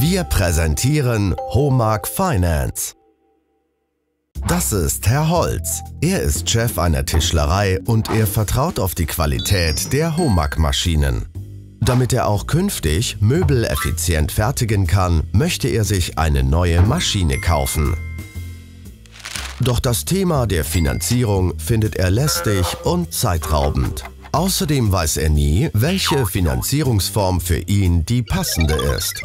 Wir präsentieren HOMAG Finance. Das ist Herr Holz. Er ist Chef einer Tischlerei und er vertraut auf die Qualität der HOMAG-Maschinen. Damit er auch künftig Möbel effizient fertigen kann, möchte er sich eine neue Maschine kaufen. Doch das Thema der Finanzierung findet er lästig und zeitraubend. Außerdem weiß er nie, welche Finanzierungsform für ihn die passende ist.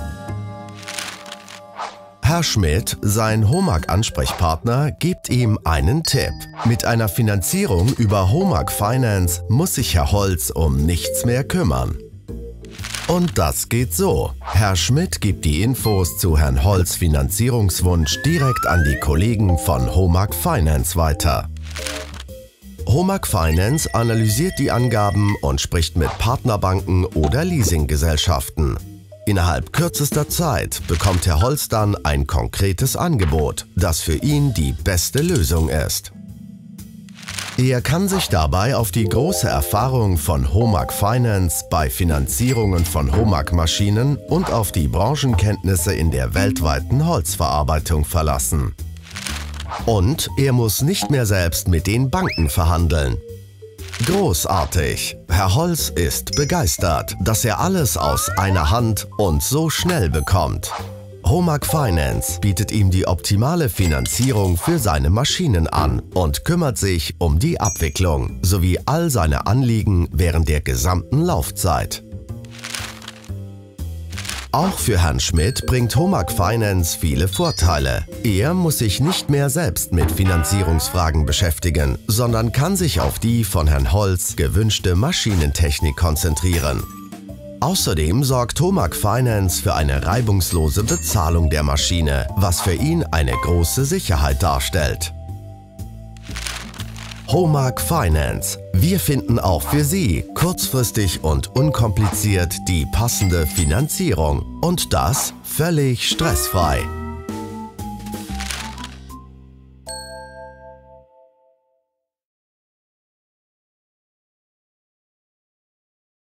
Herr Schmidt, sein HOMAG-Ansprechpartner, gibt ihm einen Tipp. Mit einer Finanzierung über HOMAG Finance muss sich Herr Holz um nichts mehr kümmern. Und das geht so. Herr Schmidt gibt die Infos zu Herrn Holz' Finanzierungswunsch direkt an die Kollegen von HOMAG Finance weiter. HOMAG Finance analysiert die Angaben und spricht mit Partnerbanken oder Leasinggesellschaften. Innerhalb kürzester Zeit bekommt Herr Holz dann ein konkretes Angebot, das für ihn die beste Lösung ist. Er kann sich dabei auf die große Erfahrung von HOMAG Finance bei Finanzierungen von HOMAG-Maschinen und auf die Branchenkenntnisse in der weltweiten Holzverarbeitung verlassen. Und er muss nicht mehr selbst mit den Banken verhandeln. Großartig! Herr Holz ist begeistert, dass er alles aus einer Hand und so schnell bekommt. HOMAG Finance bietet ihm die optimale Finanzierung für seine Maschinen an und kümmert sich um die Abwicklung sowie all seine Anliegen während der gesamten Laufzeit. Auch für Herrn Schmidt bringt HOMAG Finance viele Vorteile. Er muss sich nicht mehr selbst mit Finanzierungsfragen beschäftigen, sondern kann sich auf die von Herrn Holz gewünschte Maschinentechnik konzentrieren. Außerdem sorgt HOMAG Finance für eine reibungslose Bezahlung der Maschine, was für ihn eine große Sicherheit darstellt. HOMAG Finance. Wir finden auch für Sie kurzfristig und unkompliziert die passende Finanzierung und das völlig stressfrei.